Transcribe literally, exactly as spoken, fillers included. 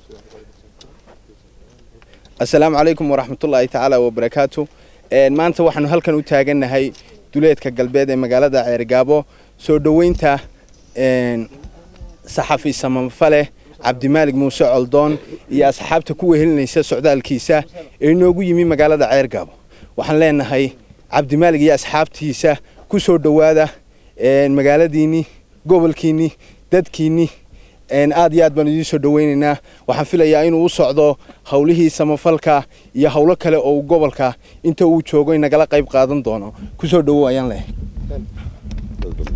السلام عليكم ورحمة الله تعالى وبركاته. maanta waxaanu halkan u taaganahay duleedka galbeed ee magaalada Ceergaabo soo dhaweynta een saxafi samafale Cabdimaalig Muuse Coldoon iyo asxaabta ku wehelinaysa socdaalkiisa ee noogu yimi magaalada Ceergaabo. waxaan leenahay Cabdimaalig iyo asxaabtiisa ku soo dhawaada een magaaladiini gobolkiini dadkiini een aad iyo aad baan idin soo dhaweynaynaa. waxaan filayaa inuu u socdo hawlihii samafalka iyo hawlo kale oo gobolka inta uu joogo in nagala qayb qaadan doono ku soo dhawaayaan leh.